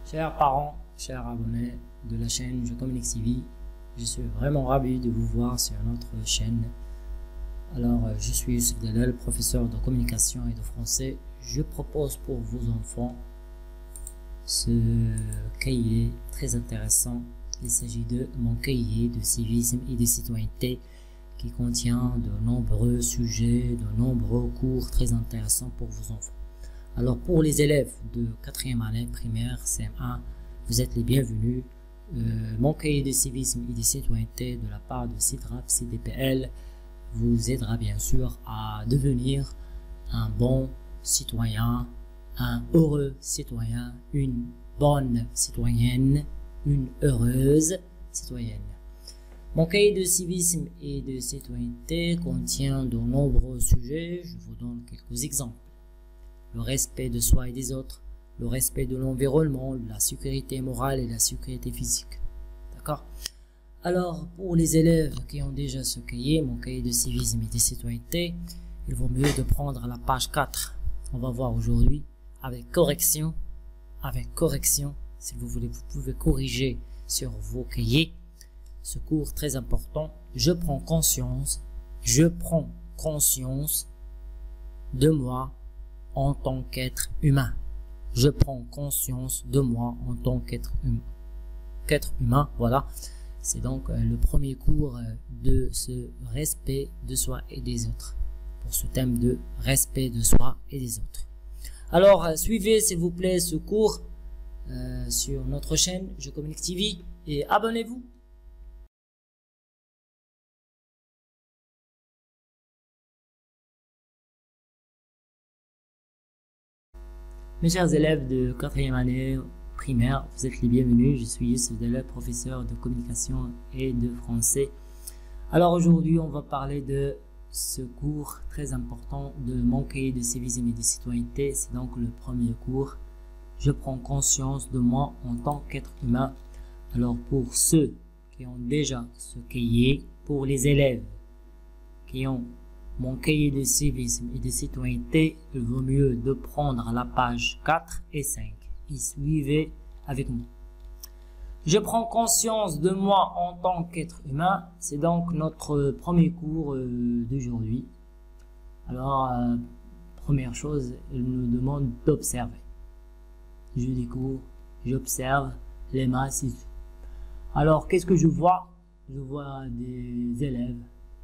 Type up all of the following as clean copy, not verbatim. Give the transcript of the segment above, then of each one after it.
Chers parents, chers abonnés de la chaîne Je Communique TV, je suis vraiment ravi de vous voir sur notre chaîne. Alors, je suis Youssef Dalal, professeur de communication et de français. Je propose pour vos enfants ce cahier très intéressant. Il s'agit de mon cahier de civisme et de citoyenneté qui contient de nombreux sujets, de nombreux cours très intéressants pour vos enfants. Alors pour les élèves de 4e année primaire CM1, vous êtes les bienvenus. Mon cahier de civisme et de citoyenneté de la part de CIDRAP CDPL vous aidera bien sûr à devenir un bon citoyen, un heureux citoyen, une bonne citoyenne, une heureuse citoyenne. Mon cahier de civisme et de citoyenneté contient de nombreux sujets. Je vous donne quelques exemples. Le respect de soi et des autres, le respect de l'environnement, la sécurité morale et la sécurité physique. D'accord? Alors, pour les élèves qui ont déjà ce cahier, mon cahier de civisme et de citoyenneté, il vaut mieux de prendre la page 4. On va voir aujourd'hui avec correction, si vous voulez, vous pouvez corriger sur vos cahiers. Ce cours très important, je prends conscience de moi en tant qu'être humain. Je prends conscience de moi en tant qu'être humain. Voilà. C'est donc le premier cours de ce respect de soi et des autres. Pour ce thème de respect de soi et des autres. Alors, suivez s'il vous plaît ce cours sur notre chaîne Je Communique TV et abonnez-vous. Mes chers élèves de 4e année primaire, vous êtes les bienvenus. Je suis Youssef Dalal, professeur de communication et de français. Alors aujourd'hui, on va parler de ce cours très important de mon cahier de civisme et de citoyenneté. C'est donc le premier cours. Je prends conscience de moi en tant qu'être humain. Alors pour ceux qui ont déjà ce cahier, pour les élèves qui ont mon cahier de civisme et de citoyenneté, il vaut mieux de prendre la page 4 et 5 et suivez avec moi. Je prends conscience de moi en tant qu'être humain. C'est donc notre premier cours d'aujourd'hui. Alors, première chose, il nous demande d'observer. Je découvre, j'observe les masses ici. Alors, qu'est-ce que je vois? Je vois des élèves.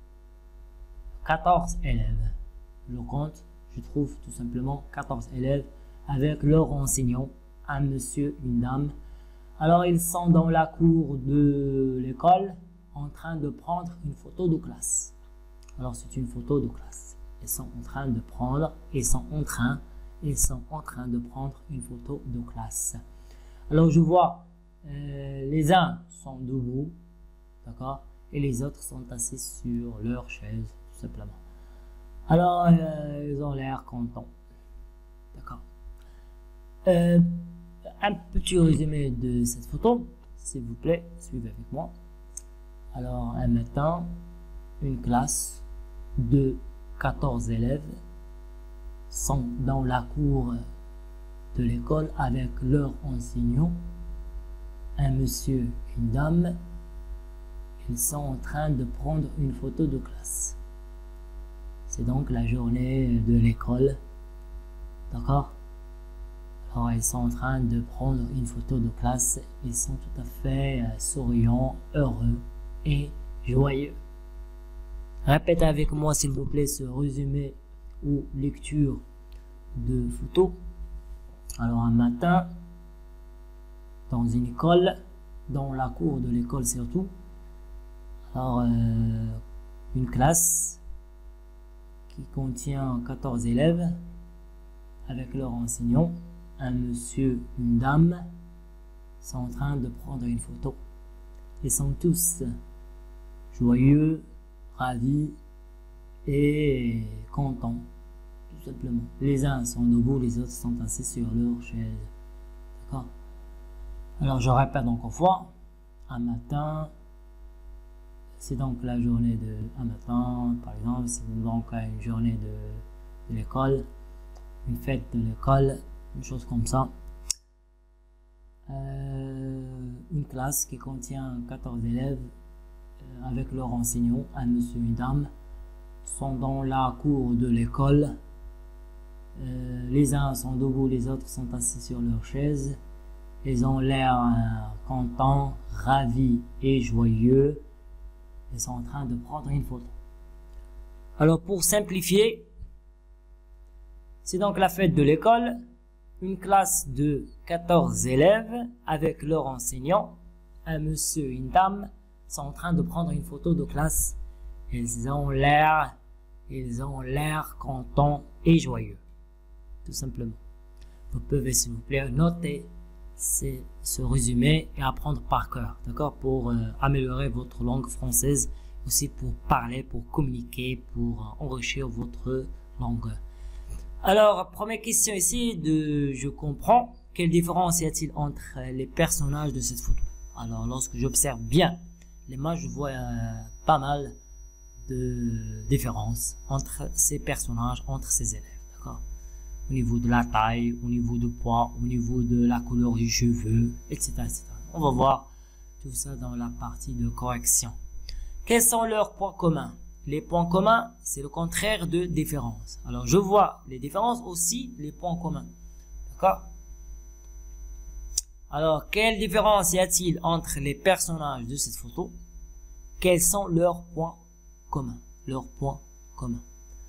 14 élèves. Le compte, je trouve tout simplement 14 élèves avec leur enseignant, un monsieur, une dame. Alors ils sont dans la cour de l'école en train de prendre une photo de classe. Alors c'est une photo de classe. Ils sont en train de prendre une photo de classe. Alors je vois les uns sont debout, d'accord, et les autres sont assis sur leur chaise. Simplement. Alors, ils ont l'air contents. D'accord. Un petit résumé de cette photo, s'il vous plaît, suivez avec moi. Alors, un matin, une classe de 14 élèves sont dans la cour de l'école avec leur enseignant, un monsieur, une dame. Ils sont en train de prendre une photo de classe. C'est donc la journée de l'école. D'accord? Alors, ils sont en train de prendre une photo de classe. Ils sont tout à fait souriants, heureux et joyeux. Répétez avec moi, s'il vous plaît, ce résumé ou lecture de photo. Alors, un matin, dans une école, dans la cour de l'école surtout. Alors, une classe qui contient 14 élèves avec leur enseignant, un monsieur, une dame, sont en train de prendre une photo. Ils sont tous joyeux, ravis et contents, tout simplement. Les uns sont debout, les autres sont assis sur leur chaise. D'accord? Alors je répète encore une fois, un matin, c'est donc la journée de un matin, par exemple, c'est donc une journée de l'école, une fête de l'école, une chose comme ça. une classe qui contient 14 élèves avec leur enseignant, un monsieur et une dame, sont dans la cour de l'école. Les uns sont debout, les autres sont assis sur leurs chaises. Ils ont l'air contents, ravis et joyeux. Ils sont en train de prendre une photo. Alors pour simplifier, c'est donc la fête de l'école. Une classe de 14 élèves avec leur enseignant, un monsieur et une dame, sont en train de prendre une photo de classe. Ils ont l'air contents et joyeux. Tout simplement. Vous pouvez s'il vous plaît noter ce résumé et apprendre par cœur, d'accord, pour améliorer votre langue française, aussi pour parler, pour communiquer, pour enrichir votre langue. Alors, première question ici je comprends, quelle différence y a-t-il entre les personnages de cette photo? Alors, lorsque j'observe bien l'image, je vois pas mal de différences entre ces personnages, entre ces élèves, d'accord? Au niveau de la taille, au niveau du poids, au niveau de la couleur du cheveu, etc., etc. On va voir tout ça dans la partie de correction. Quels sont leurs points communs? Les points communs, c'est le contraire de différence. Alors, je vois les différences aussi, les points communs. D'accord? Alors, quelle différence y a-t-il entre les personnages de cette photo? Quels sont leurs points communs? Leurs points communs.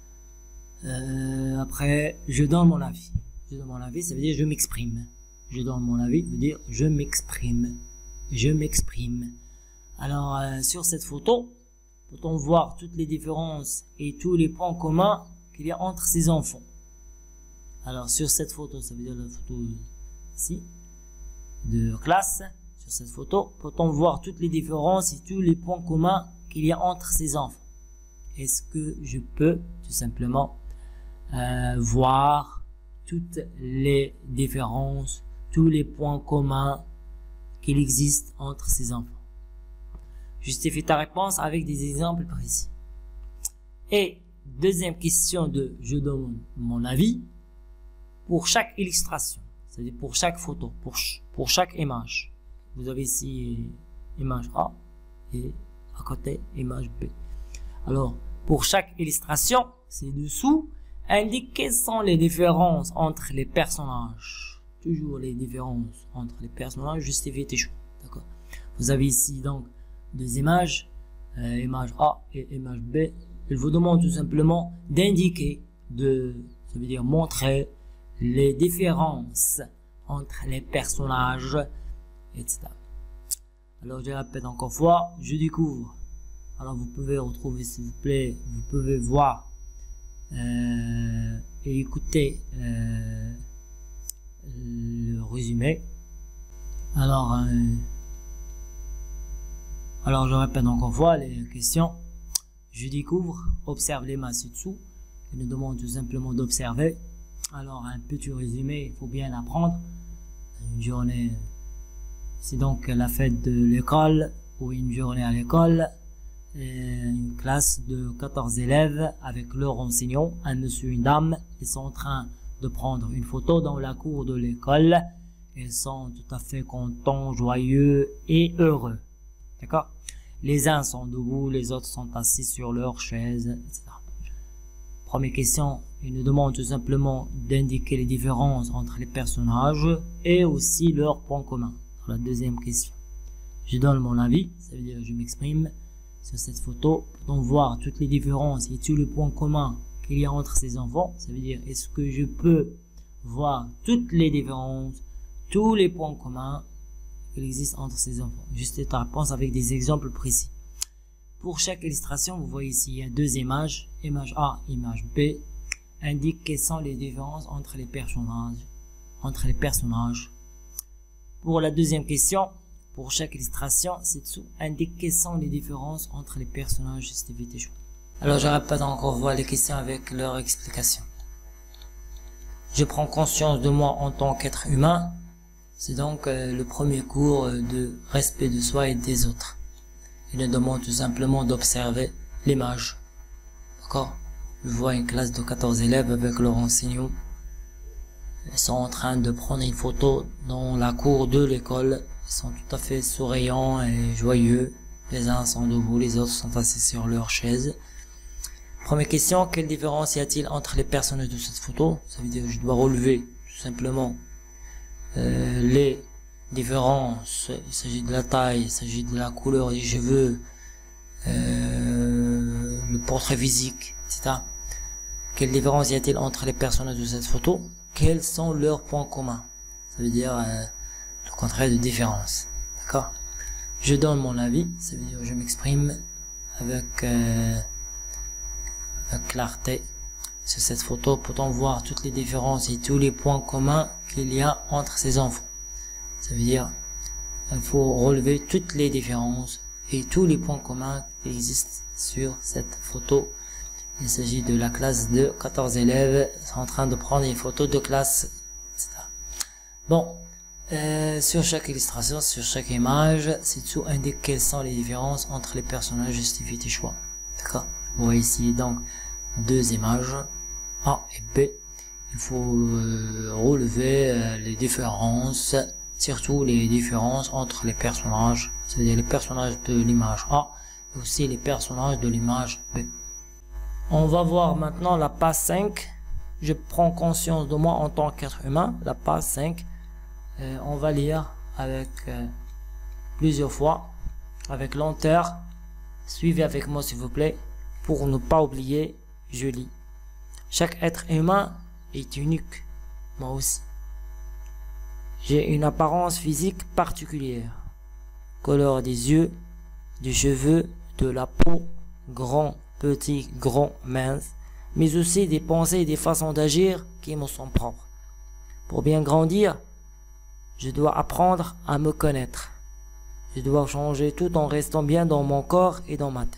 Après, je donne mon avis. Je donne mon avis, ça veut dire je m'exprime. Je donne mon avis, ça veut dire je m'exprime. Je m'exprime. Alors, sur cette photo, peut-on voir toutes les différences et tous les points communs qu'il y a entre ces enfants. Alors, sur cette photo, ça veut dire la photo ici, de classe. Sur cette photo, peut-on voir toutes les différences et tous les points communs qu'il y a entre ces enfants? Est-ce que je peux tout simplement voir toutes les différences, tous les points communs qu'il existe entre ces enfants? Justifie ta réponse avec des exemples précis. Et deuxième question de je donne mon avis pour chaque illustration, c'est-à-dire pour chaque photo, pour chaque image. Vous avez ici image A et à côté image B. Alors, pour chaque illustration, c'est dessous, indique quelles sont les différences entre les personnages. Toujours les différences entre les personnages, justifiez tes choix. D'accord? Vous avez ici donc deux images, image A et image B. Il vous demande tout simplement d'indiquer, ça veut dire montrer les différences entre les personnages, etc. Alors je répète encore une fois, je découvre. Alors vous pouvez retrouver s'il vous plaît, vous pouvez voir et écouter le résumé. Alors je répète encore une fois les questions. Je découvre, observe les masses ci-dessous. Il nous demande tout simplement d'observer. Alors un petit résumé, il faut bien apprendre. Une journée, c'est donc la fête de l'école ou une journée à l'école. Une classe de 14 élèves avec leur enseignant, un monsieur et une dame. Ils sont en train de prendre une photo dans la cour de l'école. Ils sont tout à fait contents, joyeux et heureux. D'accord? Les uns sont debout, les autres sont assis sur leurs chaises, etc. Première question, il nous demande tout simplement d'indiquer les différences entre les personnages et aussi leurs points communs. La deuxième question, je donne mon avis, ça veut dire je m'exprime sur cette photo. Pour voir toutes les différences et tous les points communs qu'il y a entre ces enfants, ça veut dire est-ce que je peux voir toutes les différences, tous les points communs qu'il existe entre ces enfants. Juste ta réponse avec des exemples précis. Pour chaque illustration, vous voyez ici, il y a deux images, image A, image B, indique quelles sont les différences entre les personnages. Pour la deuxième question, pour chaque illustration, ci-dessous, indique quelles sont les différences entre les personnages. Justifie tes choix. Alors, je répète encore voir les questions avec leur explication. Je prends conscience de moi en tant qu'être humain. C'est donc le premier cours de respect de soi et des autres. Il nous demande tout simplement d'observer l'image. D'accord? Je vois une classe de 14 élèves avec leur enseignant. Ils sont en train de prendre une photo dans la cour de l'école. Ils Ils sont tout à fait souriants et joyeux. Les uns sont debout, les autres sont assis sur leur chaise. Première question, quelle différence y a-t-il entre les personnages de cette photo? Ça veut dire que je dois relever tout simplement les différences. Il s'agit de la taille, il s'agit de la couleur des cheveux, le portrait physique, etc. Quelle différence y a-t-il entre les personnages de cette photo? Quels sont leurs points communs? Ça veut dire le contraire de différence. D'accord? Je donne mon avis, ça veut dire que je m'exprime avec clarté sur cette photo. Peut-on voir toutes les différences et tous les points communs qu'il y a entre ces enfants? Ça veut dire il faut relever toutes les différences et tous les points communs qui existent sur cette photo. Il s'agit de la classe de 14 élèves en train de prendre une photo de classe, etc. Bon, sur chaque illustration, sur chaque image, ci-dessous indique quelles sont les différences entre les personnages, justifie tes choix. D'accord? Vous voyez ici donc deux images, A et B. Il faut relever les différences, surtout les différences entre les personnages, c'est-à-dire les personnages de l'image A et aussi les personnages de l'image B. On va voir maintenant la page 5. Je prends conscience de moi en tant qu'être humain. La page 5. On va lire avec plusieurs fois, avec lenteur. Suivez avec moi s'il vous plaît. Pour ne pas oublier, je lis. Chaque être humain est unique. Moi aussi. J'ai une apparence physique particulière. Couleur des yeux, des cheveux, de la peau, grand, petit, grand, mince, mais aussi des pensées et des façons d'agir qui me sont propres. Pour bien grandir, je dois apprendre à me connaître. Je dois changer tout en restant bien dans mon corps et dans ma tête.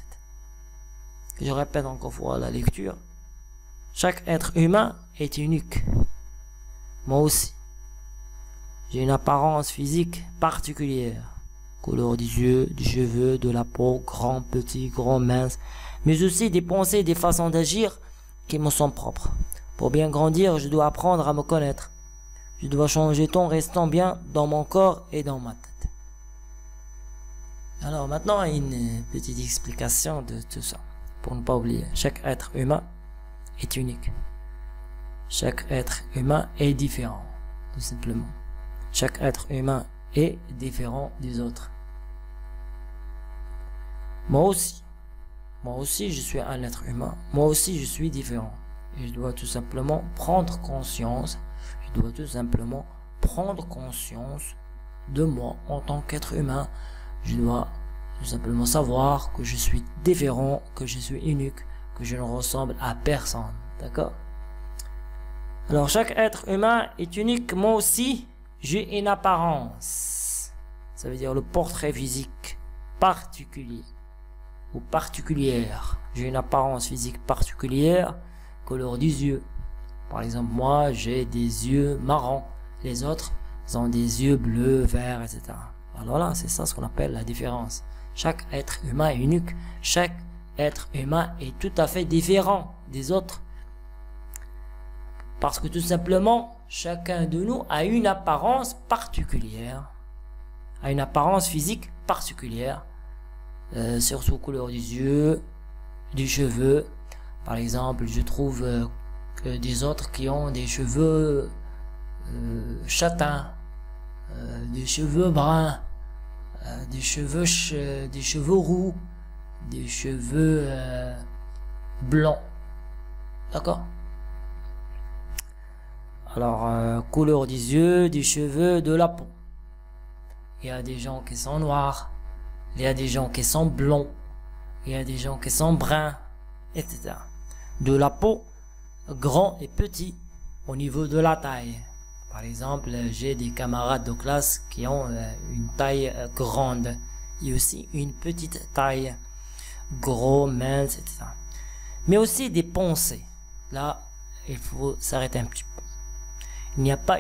Je répète encore une fois la lecture. Chaque être humain est unique. Moi aussi. J'ai une apparence physique particulière. Couleur des yeux, des cheveux, de la peau, grand, petit, grand, mince, mais aussi des pensées et des façons d'agir qui me sont propres. Pour bien grandir, je dois apprendre à me connaître. Je dois changer tout en restant bien dans mon corps et dans ma tête. Alors maintenant, une petite explication de tout ça. Pour ne pas oublier, chaque être humain est unique. Chaque être humain est différent, tout simplement. Chaque être humain est différent des autres. Moi aussi je suis un être humain. Moi aussi je suis différent. Et je dois tout simplement prendre conscience. Je dois tout simplement prendre conscience de moi en tant qu'être humain. Je dois tout simplement savoir que je suis différent, que je suis unique, que je ne ressemble à personne. D'accord? Alors chaque être humain est unique. Moi aussi, j'ai une apparence. Ça veut dire le portrait physique particulier ou particulière. J'ai une apparence physique particulière, couleur des yeux. Par exemple, moi, j'ai des yeux marrons. Les autres ont des yeux bleus, verts, etc. Alors là, c'est ça ce qu'on appelle la différence. Chaque être humain est unique. Chaque être humain est tout à fait différent des autres. Parce que tout simplement, chacun de nous a une apparence particulière. A une apparence physique particulière. Surtout couleur des yeux, des cheveux. Par exemple, je trouve que des autres qui ont des cheveux châtains, des cheveux bruns, des cheveux roux, des cheveux blancs. D'accord? Alors, couleur des yeux, des cheveux, de la peau. Il y a des gens qui sont noirs, il y a des gens qui sont blonds, il y a des gens qui sont bruns, etc. De la peau, grand et petit, au niveau de la taille. Par exemple, j'ai des camarades de classe qui ont une taille grande et aussi une petite taille, gros, mince, etc. Mais aussi des pensées. Là, il faut s'arrêter un petit peu. Il n'y a pas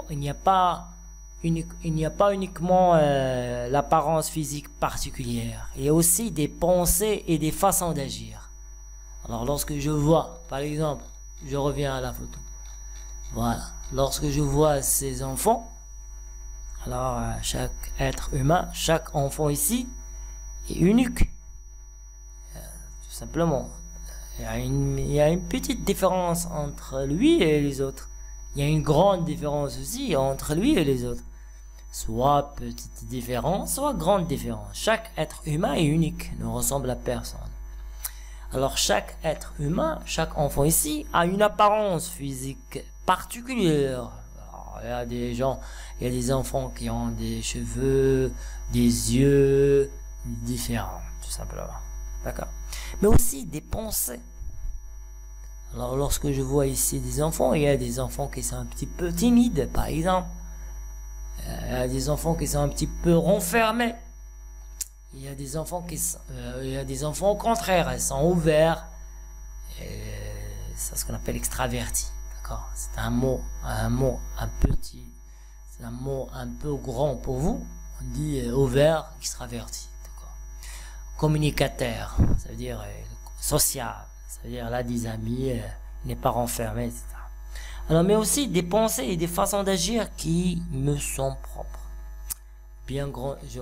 uniquement l'apparence physique particulière. Il y a aussi des pensées et des façons d'agir. Alors lorsque je vois, par exemple, je reviens à la photo. Voilà. Lorsque je vois ces enfants, Alors, chaque être humain, chaque enfant ici est unique. Tout simplement. Il y a une petite différence entre lui et les autres. Il y a une grande différence aussi entre lui et les autres. Soit petite différence, soit grande différence. Chaque être humain est unique, ne ressemble à personne. Alors chaque être humain, chaque enfant ici a une apparence physique particulière. Alors, il y a des gens, il y a des enfants qui ont des cheveux, des yeux différents, tout simplement. D'accord? Mais aussi des pensées. Alors lorsque je vois ici des enfants, il y a des enfants qui sont un petit peu timides, par exemple. Il y a des enfants qui sont un petit peu renfermés. Il y a des enfants au contraire, ils sont ouverts. C'est ce qu'on appelle extraverti. D'accord? C'est un mot un petit, c'est un mot un peu grand pour vous. On dit ouvert, extraverti. D'accord? Communicateur, ça veut dire social, ça veut dire là des amis, il n'est pas renfermé, etc. Alors, mais aussi des pensées et des façons d'agir qui me sont propres. Bien grand, je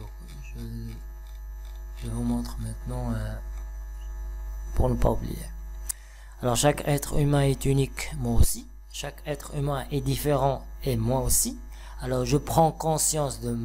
vous montre maintenant pour ne pas oublier. Alors, chaque être humain est unique, moi aussi. Chaque être humain est différent et moi aussi. Alors, je prends conscience de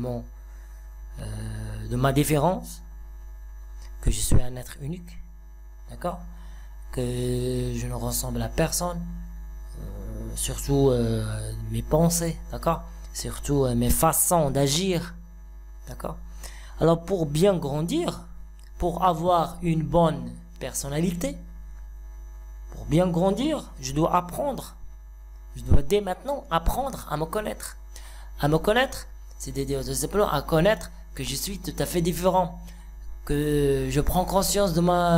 ma différence, que je suis un être unique, d'accord, que je ne ressemble à personne. Surtout mes pensées, d'accord, surtout mes façons d'agir, d'accord. Alors pour bien grandir, pour avoir une bonne personnalité, pour bien grandir, je dois apprendre, je dois dès maintenant apprendre à me connaître. À me connaître, c'est-à-dire tout simplement à connaître que je suis tout à fait différent, que je prends conscience de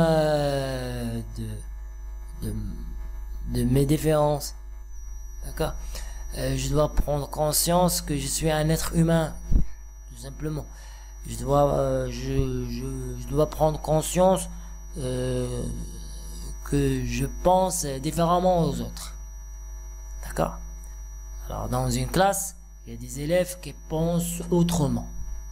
mes différences. D'accord? Je dois prendre conscience que je suis un être humain, tout simplement. Je dois prendre conscience que je pense différemment aux autres. D'accord? Alors, dans une classe, il y a des élèves qui pensent autrement.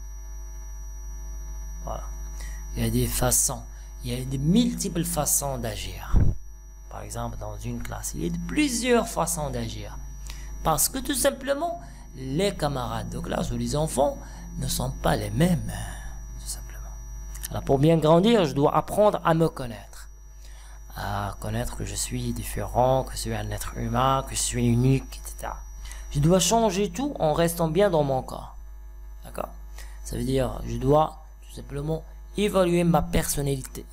Voilà. Il y a des façons, il y a de multiples façons d'agir. Par exemple, dans une classe, il y a plusieurs façons d'agir. Parce que tout simplement, les camarades de classe ou les enfants ne sont pas les mêmes. Tout simplement. Alors pour bien grandir, je dois apprendre à me connaître. À connaître que je suis différent, que je suis un être humain, que je suis unique, etc. Je dois changer tout en restant bien dans mon corps. D'accord? Ça veut dire, je dois tout simplement évaluer ma personnalité.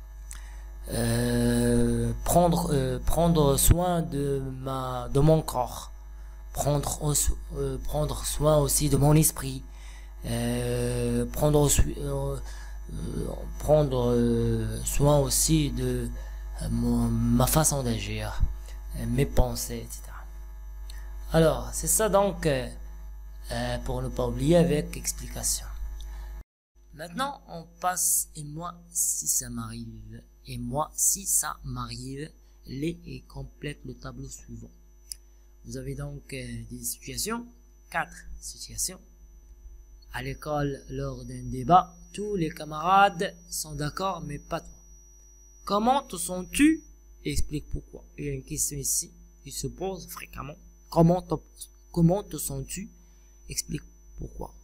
Prendre soin de mon corps, prendre soin aussi de mon esprit, prendre soin aussi de ma façon d'agir, mes pensées, etc. Alors c'est ça donc, pour ne pas oublier avec explication. Maintenant on passe et moi si ça m'arrive. Et moi, si ça m'arrive, et complète le tableau suivant. Vous avez donc des situations, 4 situations. À l'école, lors d'un débat, tous les camarades sont d'accord, mais pas toi. Comment te sens-tu? Explique pourquoi. Il y a une question ici qui se pose fréquemment. Comment te sens-tu? Explique pourquoi.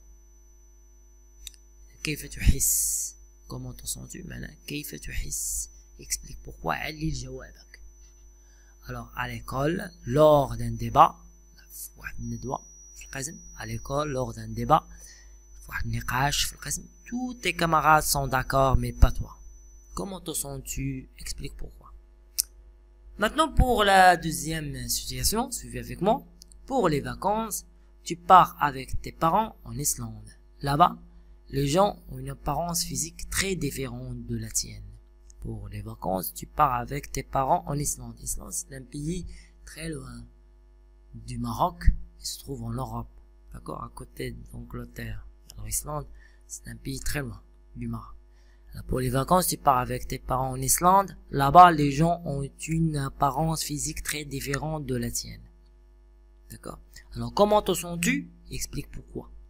كيف تحس? Comment te sens-tu maintenant? كيف تحس? Explique pourquoi. علل جوابك. Alors à l'école lors d'un débat واحد الندوة في القسم à l'école lors d'un débat واحد النقاش في القسم tous tes camarades sont d'accord mais pas toi. Comment te sens-tu? Explique pourquoi. Maintenant pour la deuxième situation, suivez avec moi. Pour les vacances, tu pars avec tes parents en Islande. Là-bas, les gens ont une apparence physique très différente de la tienne. Pour les vacances, tu pars avec tes parents en Islande. L'Islande, c'est un pays très loin du Maroc. Il se trouve en Europe, d'accord, à côté d'Angleterre. Alors, l'Islande, c'est un pays très loin du Maroc. Alors, pour les vacances, tu pars avec tes parents en Islande. Là-bas, les gens ont une apparence physique très différente de la tienne. D'accord? Alors, comment te sens-tu? Explique pourquoi.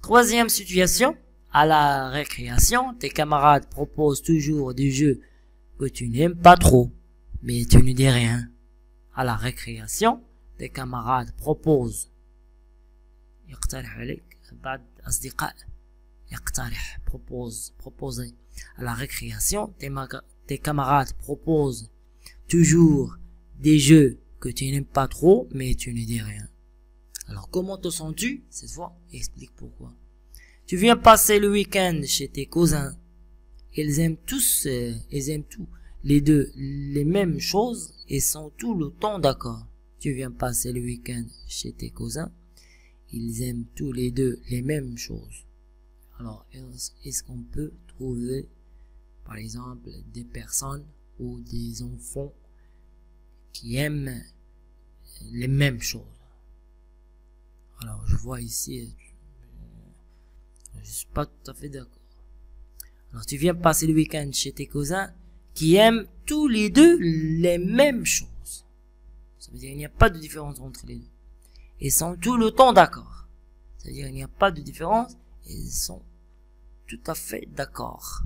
Troisième situation, à la récréation, tes camarades proposent toujours des jeux que tu n'aimes pas trop, mais tu ne dis rien. À la récréation, tes camarades proposent. يقترح عليك بعض أصدقاء يقترح proposer. À la récréation, tes camarades proposent toujours des jeux que tu n'aimes pas trop, mais tu ne dis rien. Alors, comment te sens-tu cette fois? Explique pourquoi. Tu viens passer le week-end chez tes cousins. Ils aiment tout, les deux, les mêmes choses et sont tout le temps d'accord. Tu viens passer le week-end chez tes cousins. Ils aiment tous les deux les mêmes choses. Alors, est-ce qu'on peut trouver, par exemple, des personnes ou des enfants qui aiment les mêmes choses? Alors, je vois ici, je suis pas tout à fait d'accord. Alors, tu viens passer le week-end chez tes cousins qui aiment tous les deux les mêmes choses. Ça veut dire qu'il n'y a pas de différence entre les deux. Ils sont tout le temps d'accord. Ça veut dire qu'il n'y a pas de différence et ils sont tout à fait d'accord.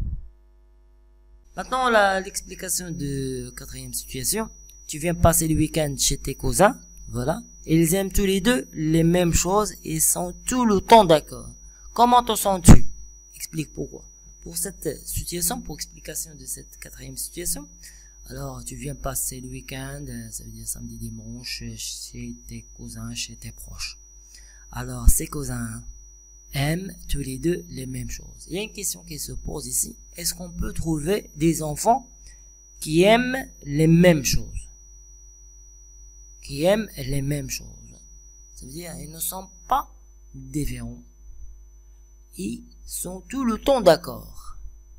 Maintenant, l'explication de quatrième situation. Tu viens passer le week-end chez tes cousins. Voilà. Ils aiment tous les deux les mêmes choses et sont tout le temps d'accord. Comment te sens-tu? Explique pourquoi. Pour cette situation, pour explication de cette quatrième situation, alors tu viens passer le week-end, ça veut dire samedi, dimanche, chez tes cousins, chez tes proches. Alors ces cousins aiment tous les deux les mêmes choses. Il y a une question qui se pose ici. Est-ce qu'on peut trouver des enfants qui aiment les mêmes choses? Qui aiment les mêmes choses. Ça veut dire ils ne sont pas différents. Ils sont tout le temps d'accord.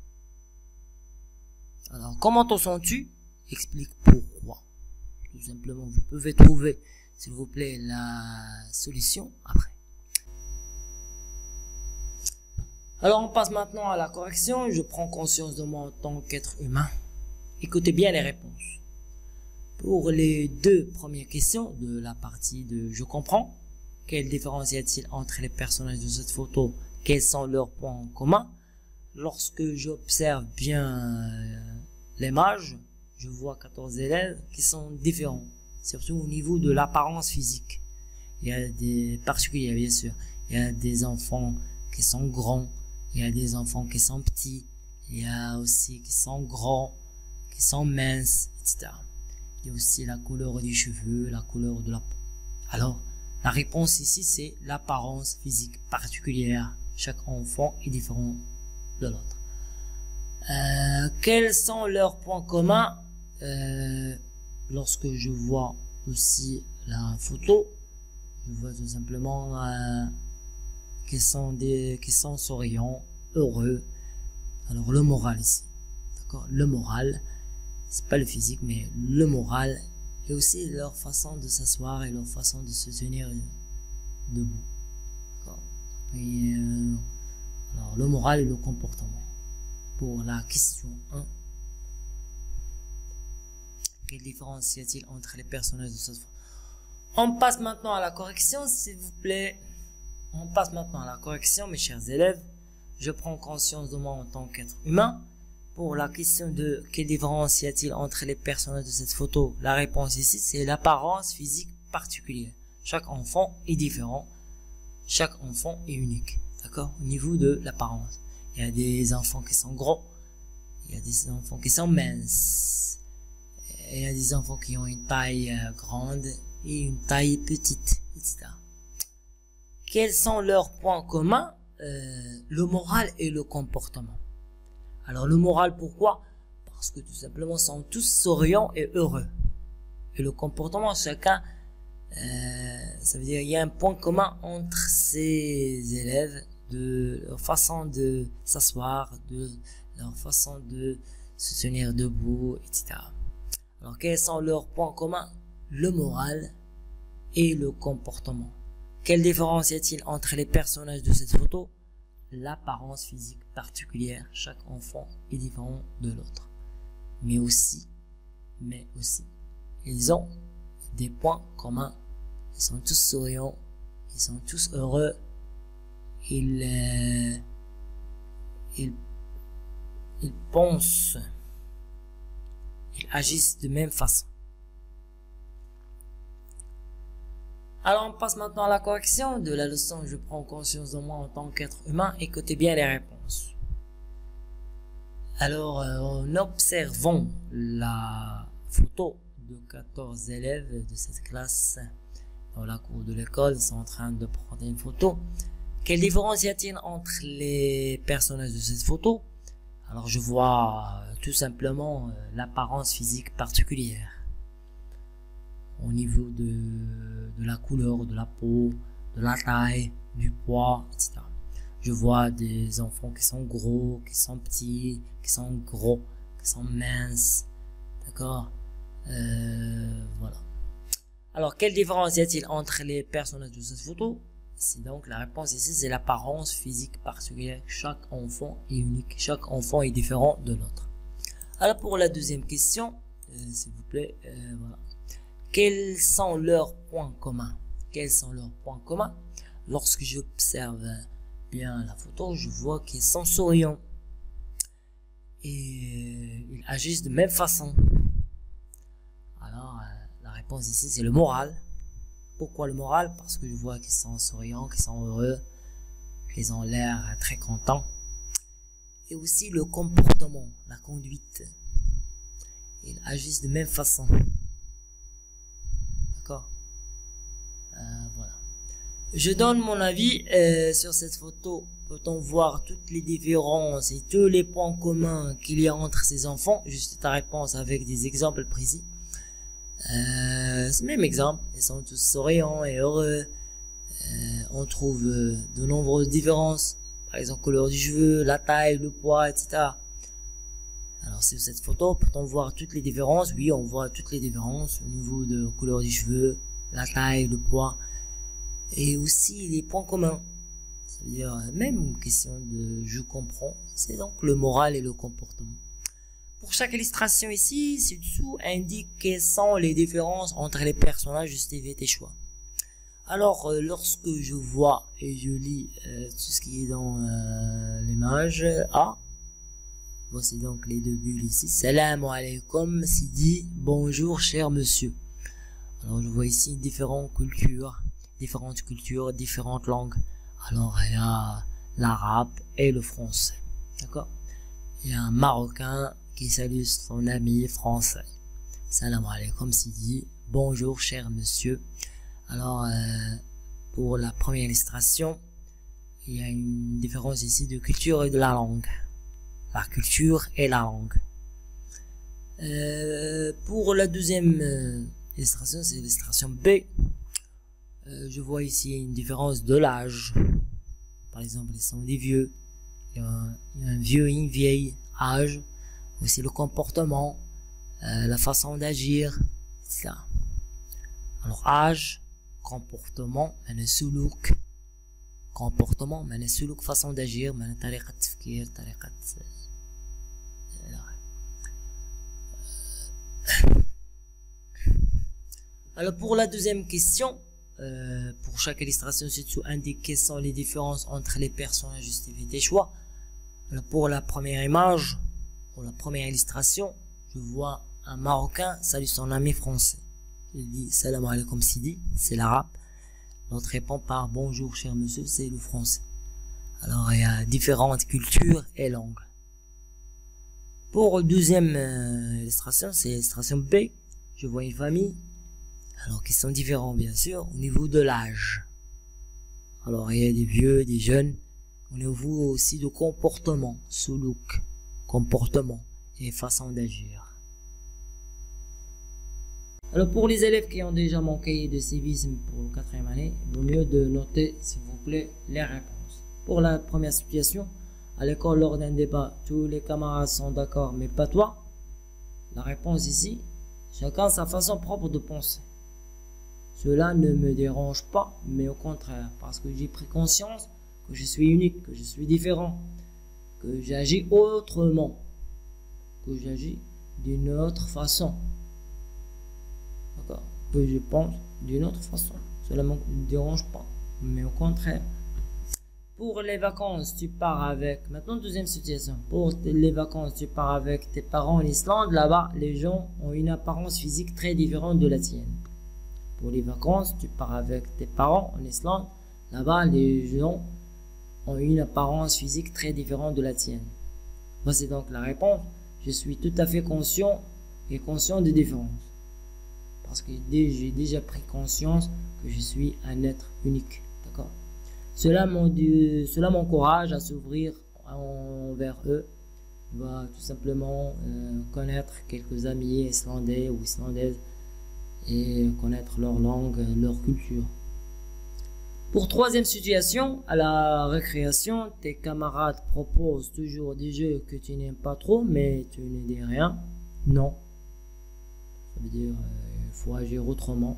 Alors, comment te sens-tu? Explique pourquoi. Tout simplement, vous pouvez trouver, s'il vous plaît, la solution après. Alors, on passe maintenant à la correction. Je prends conscience de moi en tant qu'être humain. Écoutez bien les réponses. Pour les deux premières questions de la partie de je comprends, quelle différence y a-t-il entre les personnages de cette photo? Quels sont leurs points communs? Lorsque j'observe bien l'image, je vois 14 élèves qui sont différents, surtout au niveau de l'apparence physique. Il y a des particuliers, bien sûr. Il y a des enfants qui sont grands, il y a des enfants qui sont petits, il y a aussi qui sont grands, qui sont minces, etc. Il y a aussi la couleur des cheveux, la couleur de la peau. Alors, la réponse ici, c'est l'apparence physique particulière. Chaque enfant est différent de l'autre. Quels sont leurs points communs? Lorsque je vois aussi la photo, je vois tout simplement qu'ils sont souriants, heureux. Alors le moral ici, d'accord? Le moral, c'est pas le physique, mais le moral et aussi leur façon de s'asseoir et leur façon de se tenir debout. Et, alors le moral et le comportement. Pour la question 1, quelle différence y a-t-il entre les personnages de cette photo? On passe maintenant à la correction, s'il vous plaît. On passe maintenant à la correction, mes chers élèves. Je prends conscience de moi en tant qu'être humain. Pour la question de quelle différence y a-t-il entre les personnages de cette photo, la réponse ici, c'est l'apparence physique particulière. Chaque enfant est différent. Chaque enfant est unique, d'accord? Au niveau de l'apparence. Il y a des enfants qui sont gros, il y a des enfants qui sont minces, il y a des enfants qui ont une taille grande et une taille petite, etc. Quels sont leurs points communs? Le moral et le comportement. Alors le moral, pourquoi? Parce que tout simplement, sont tous souriants et heureux. Et le comportement, chacun... ça veut dire il y a un point commun entre ces élèves, de leur façon de s'asseoir, de leur façon de se tenir debout, etc. Alors quels sont leurs points communs? Le moral et le comportement. Quelle différence y a-t-il entre les personnages de cette photo? L'apparence physique particulière. Chaque enfant est différent de l'autre. Mais aussi, ils ont des points communs. Ils sont tous souriants, ils sont tous heureux, ils pensent, ils agissent de même façon. Alors on passe maintenant à la correction de la leçon. Je prends conscience de moi en tant qu'être humain. Écoutez bien les réponses. Alors en observant la photo de 14 élèves de cette classe dans la cour de l'école, ils sont en train de prendre une photo. Quelle différence y a-t-il entre les personnages de cette photo? Alors je vois tout simplement l'apparence physique particulière au niveau de la couleur de la peau, de la taille, du poids, etc. Je vois des enfants qui sont gros, qui sont petits, qui sont gros, qui sont minces, d'accord. Voilà. Alors quelle différence y a-t-il entre les personnages de cette photo? C'est donc la réponse ici, c'est l'apparence physique particulière. Chaque enfant est unique, chaque enfant est différent de l'autre. Alors pour la deuxième question, s'il vous plaît, voilà. Quels sont leurs points communs? Quels sont leurs points communs? Lorsque j'observe bien la photo, je vois qu'ils sont souriants et ils agissent de même façon. Alors la réponse ici, c'est le moral. Pourquoi le moral? Parce que je vois qu'ils sont souriants, qu'ils sont heureux, qu'ils ont l'air très contents. Et aussi le comportement, la conduite. Ils agissent de même façon. D'accord? Voilà. Je donne mon avis sur cette photo. Peut-on voir toutes les différences et tous les points communs qu'il y a entre ces enfants? Juste ta réponse avec des exemples précis. C'est le même exemple, ils sont tous souriants et heureux. On trouve de nombreuses différences, par exemple couleur du cheveu, la taille, le poids, etc. Alors sur cette photo, peut-on voir toutes les différences? Oui, on voit toutes les différences au niveau de couleur du cheveu, la taille, le poids, et aussi les points communs. Ça veut dire même question de je comprends, c'est donc le moral et le comportement. Pour chaque illustration ici, ci-dessous indique quelles sont les différences entre les personnages, justifie tes choix. Alors, lorsque je vois et je lis tout ce qui est dans l'image A, voici donc les deux bulles ici. Salam alaikum, Sidi, bonjour cher monsieur. Alors, je vois ici différentes cultures, différentes langues. Alors, il y a l'arabe et le français. D'accord? Il y a un Marocain qui salue son ami français. Salam alaikum Sidi, bonjour cher monsieur. Alors pour la première illustration, il y a une différence ici de culture et de la langue. La culture et la langue. Pour la deuxième illustration, c'est l'illustration B. Je vois ici une différence de l'âge. Par exemple, ils sont des vieux. Il y a un vieux et une vieille âge. Aussi le comportement, la façon d'agir, etc. Alors âge, comportement, façon d'agir, alors pour la deuxième question, pour chaque illustration ci-dessous indique quelles sont les différences entre les personnages, justifie tes choix. Alors pour la première image, pour la première illustration, je vois un Marocain salue son ami français. Il dit salam alaikum Sidi, c'est l'arabe. L'autre répond par bonjour cher monsieur, c'est le français. Alors il y a différentes cultures et langues. Pour la deuxième illustration, c'est l'illustration B. Je vois une famille, alors qui sont différents bien sûr au niveau de l'âge. Alors il y a des vieux, des jeunes, au niveau aussi de comportement, soulouk, comportement et façon d'agir. Alors pour les élèves qui ont déjà mon cahier de civisme pour la 4e année, il vaut mieux de noter s'il vous plaît les réponses. Pour la première situation, à l'école lors d'un débat, tous les camarades sont d'accord mais pas toi. La réponse ici, chacun sa façon propre de penser. Cela ne me dérange pas, mais au contraire, parce que j'ai pris conscience que je suis unique, que je suis différent, que j'agis autrement, que j'agis d'une autre façon. D'accord? Que je pense d'une autre façon. Cela ne me dérange pas, mais au contraire. Pour les vacances, tu pars avec... Maintenant, deuxième situation. Pour les vacances, tu pars avec tes parents en Islande. Là-bas, les gens ont une apparence physique très différente de la tienne. Pour les vacances, tu pars avec tes parents en Islande. Là-bas, les gens ont une apparence physique très différente de la tienne. Voici donc la réponse. Je suis tout à fait conscient des différences. Parce que j'ai déjà pris conscience que je suis un être unique. D'accord? Cela m'encourage à s'ouvrir envers eux. Va tout simplement connaître quelques amis islandais ou islandaises et connaître leur langue, leur culture. Pour troisième situation, à la récréation, tes camarades proposent toujours des jeux que tu n'aimes pas trop, mais tu ne dis rien. Non. Ça veut dire il faut agir autrement.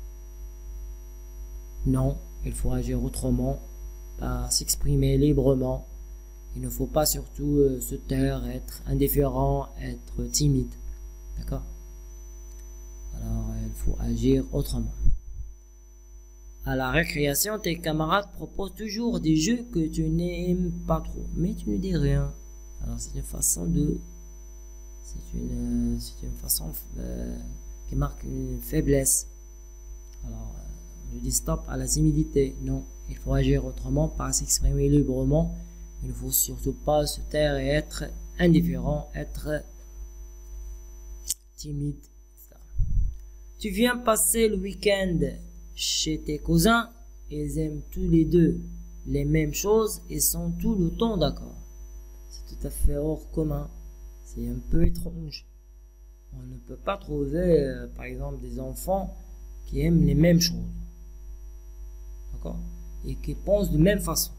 Non, il faut agir autrement, pas s'exprimer librement. Il ne faut pas surtout se taire, être indifférent, être timide. D'accord? Alors, il faut agir autrement. À la récréation, tes camarades proposent toujours des jeux que tu n'aimes pas trop, mais tu ne dis rien. Alors, c'est une façon de... C'est une façon qui marque une faiblesse. Alors, je dis stop à la timidité. Non, il faut agir autrement, pas s'exprimer librement. Il ne faut surtout pas se taire et être indifférent, être timide. Tu viens passer le week-end chez tes cousins, ils aiment tous les deux les mêmes choses et sont tout le temps d'accord. C'est tout à fait hors commun. C'est un peu étrange. On ne peut pas trouver, par exemple, des enfants qui aiment les mêmes choses. D'accord? Et qui pensent de même façon.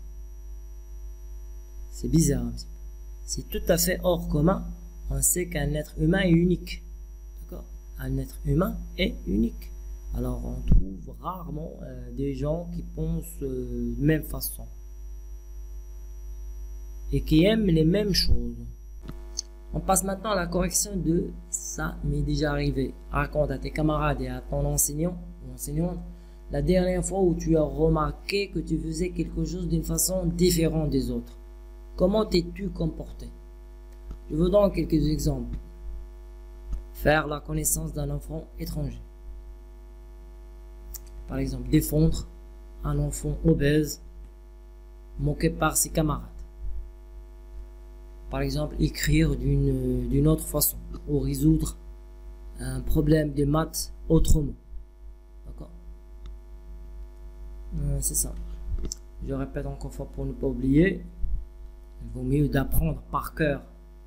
C'est bizarre un petit peu. C'est tout à fait hors commun. On sait qu'un être humain est unique. D'accord? Un être humain est unique. Alors on trouve rarement des gens qui pensent de même façon. Et qui aiment les mêmes choses. On passe maintenant à la correction de ça m'est déjà arrivé. Raconte à tes camarades et à ton enseignant ou enseignante la dernière fois où tu as remarqué que tu faisais quelque chose d'une façon différente des autres. Comment t'es-tu comporté? Je vous donne quelques exemples. Faire la connaissance d'un enfant étranger. Par exemple, défendre un enfant obèse, moqué par ses camarades. Par exemple, écrire d'une autre façon ou résoudre un problème de maths autrement. D'accord? C'est ça. Je répète encore une fois pour ne pas oublier. Il vaut mieux d'apprendre par cœur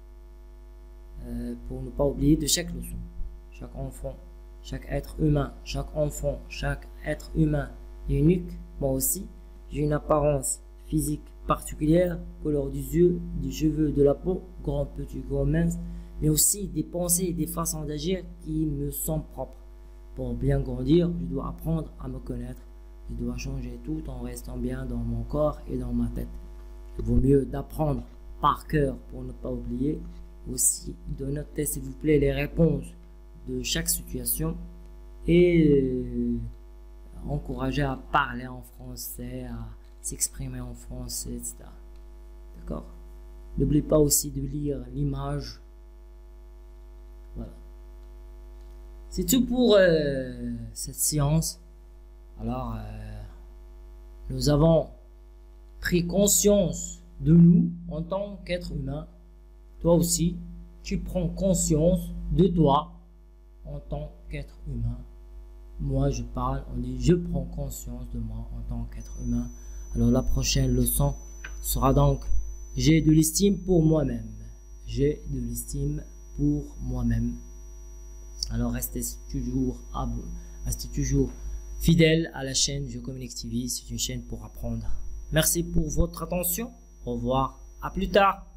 pour ne pas oublier de chaque leçon. Chaque enfant, chaque être humain, chaque enfant, chaque être humain est unique. Moi aussi, j'ai une apparence physique particulière, couleur des yeux, des cheveux, de la peau, grand, petit, grand, mince, mais aussi des pensées et des façons d'agir qui me sont propres. Pour bien grandir, je dois apprendre à me connaître. Je dois changer tout en restant bien dans mon corps et dans ma tête. Il vaut mieux d'apprendre par cœur pour ne pas oublier. Aussi, de noter s'il vous plaît les réponses de chaque situation et encourager à parler en français, à s'exprimer en français, etc. D'accord? N'oublie pas aussi de lire l'image. Voilà. C'est tout pour cette séance. Alors, nous avons pris conscience de nous en tant qu'être humain. Toi aussi, tu prends conscience de toi en tant qu'être humain. Moi, je parle, on dit je prends conscience de moi en tant qu'être humain. Alors la prochaine leçon sera donc j'ai de l'estime pour moi-même. J'ai de l'estime pour moi-même. Alors restez toujours fidèle à la chaîne Je Communique TV. C'est une chaîne pour apprendre. Merci pour votre attention. Au revoir. À plus tard.